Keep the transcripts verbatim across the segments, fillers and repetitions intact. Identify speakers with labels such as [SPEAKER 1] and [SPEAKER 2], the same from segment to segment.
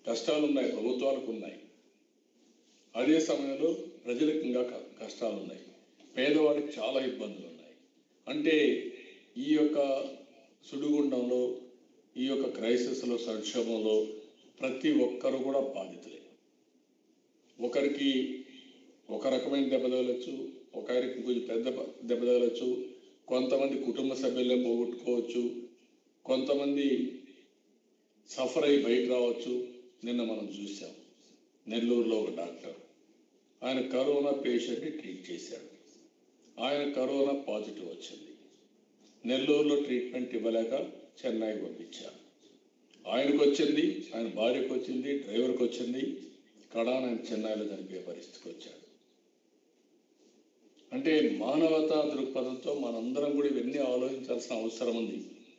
[SPEAKER 1] కష్టాలు ఉన్నాయి, ప్రభుత్వాలకు ఉన్నాయి. అదే సమయంలో ప్రజలకు ఇంకా కష్టాలు ఉన్నాయి, పేదవాడికి చాలా ఇబ్బందులు ఉన్నాయి. అంటే ఈ యొక్క సుడిగుండంలో, ఈ యొక్క క్రైసిస్లో, సంక్షోభంలో ప్రతి ఒక్కరు కూడా బాధితులే. ఒకరికి ఒక రకమైన దెబ్బ తగలచ్చు, ఒకరికి కొంచెం పెద్ద దెబ్బ తగలచ్చు, కొంతమంది కుటుంబ సభ్యులే పోగొట్టుకోవచ్చు, కొంతమంది సఫర్ అయ్యి బయట రావచ్చు. నిన్న మనం చూసాం నెల్లూరులో ఒక డాక్టర్, ఆయన కరోనా పేషెంట్ని ట్రీట్ చేశాడు. ఆయన కరోనా పాజిటివ్ వచ్చింది. నెల్లూరులో ట్రీట్మెంట్ ఇవ్వలేక చెన్నైకి పంపించారు. ఆయనకు వచ్చింది, ఆయన భార్యకు వచ్చింది, డ్రైవర్కి వచ్చింది. కడాన ఆయన చెన్నైలో చనిపోయే పరిస్థితికి వచ్చాడు. అంటే మానవతా దృక్పథంతో మనందరం కూడా ఇవన్నీ ఆలోచించాల్సిన అవసరం ఉంది.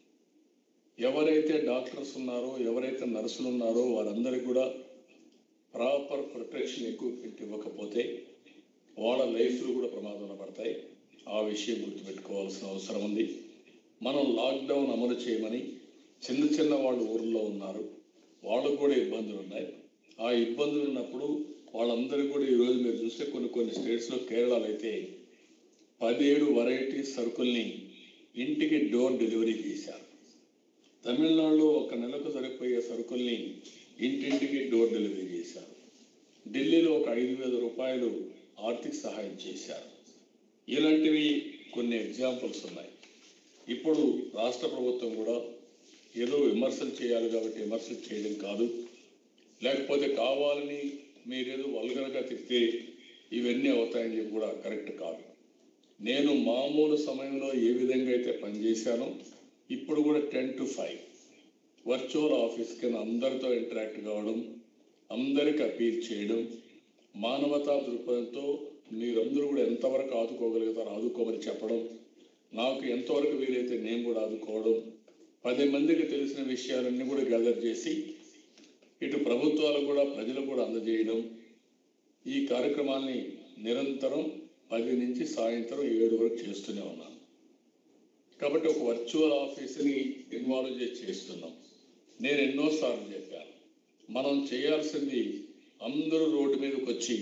[SPEAKER 1] ఎవరైతే డాక్టర్స్ ఉన్నారో, ఎవరైతే నర్సులు ఉన్నారో వారందరికీ కూడా ప్రాపర్ ప్రొటెక్షన్ ఎక్విప్మెంట్ ఇవ్వకపోతే వాళ్ళ లైఫ్లు కూడా ప్రమాదంలో పడతాయి. ఆ విషయం గుర్తుపెట్టుకోవాల్సిన అవసరం ఉంది. మనం లాక్డౌన్ అమలు చేయమని చిన్న చిన్న వాళ్ళు ఊర్లో ఉన్నారు, వాళ్ళకు కూడా ఇబ్బందులు ఉన్నాయి. ఆ ఇబ్బందులు ఉన్నప్పుడు వాళ్ళందరికీ కూడా ఈరోజు మీరు చూస్తే కొన్ని కొన్ని స్టేట్స్లో, కేరళలో అయితే పదిహేడు వెరైటీ సరుకుల్ని ఇంటికి డోర్ డెలివరీ చేశారు. తమిళనాడులో ఒక నెలకు సరిపోయే సరుకుల్ని ఇంటింటికి డోర్ డెలివరీ చేశారు. ఢిల్లీలో ఒక ఐదు వేల రూపాయలు ఆర్థిక సహాయం చేశారు. ఇలాంటివి కొన్ని ఎగ్జాంపుల్స్ ఉన్నాయి. ఇప్పుడు రాష్ట్ర ప్రభుత్వం కూడా ఏదో విమర్శలు చేయాలి కాబట్టి విమర్శలు చేయడం కాదు, లేకపోతే కావాలని మీరేదో వల్గర్గా తిరిగితే ఇవన్నీ అవుతాయని చెప్పి కూడా కరెక్ట్ కాదు. నేను మామూలు సమయంలో ఏ విధంగా అయితే పనిచేశానో ఇప్పుడు కూడా ten to five virtual office కింద అందరితో ఇంటరాక్ట్ కావడం, అందరికి అపీల్ చేయడం, మానవతా దృక్పథంతో మీరందరూ కూడా ఎంతవరకు ఆదుకోగలుగుతారో ఆదుకోమని చెప్పడం, నాకు ఎంతవరకు వీలైతే నేను కూడా ఆదుకోవడం, పది మందికి తెలిసిన విషయాలన్నీ కూడా గ్యాదర్ చేసి ఇటు ప్రభుత్వాలు కూడా ప్రజలకు కూడా అందజేయడం, ఈ కార్యక్రమాల్ని నిరంతరం పది నుంచి సాయంత్రం ఏడు వరకు చేస్తూనే ఉన్నాను. కాబట్టి ఒక వర్చువల్ ఆఫీస్ని ఇన్వాల్వ్ చేసి చేస్తున్నాం. నేను ఎన్నోసార్లు చెప్పాను, మనం చేయాల్సింది అందరూ రోడ్డు మీదకి వచ్చి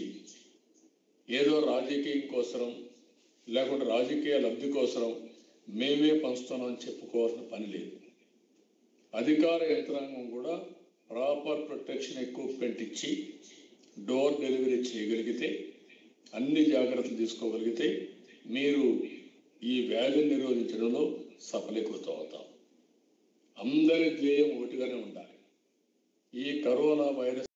[SPEAKER 1] ఏదో రాజకీయం కోసం లేకుంటే రాజకీయ లబ్ధి కోసం మేమే పంచుతున్నామని చెప్పుకోవాల్సిన పని లేదు. అధికార యంత్రాంగం కూడా ప్రాపర్ ప్రొటెక్షన్ ఎక్విప్మెంట్ ఇచ్చి డోర్ డెలివరీ చేయగలిగితే, అన్ని జాగ్రత్తలు తీసుకోగలిగితే మీరు ఈ వ్యాధిని నిరోధించడంలో సఫలీకృతం అవుతాం. అందరి ధ్యేయం ఒకటిగానే ఉండాలి. ఈ కరోనా వైరస్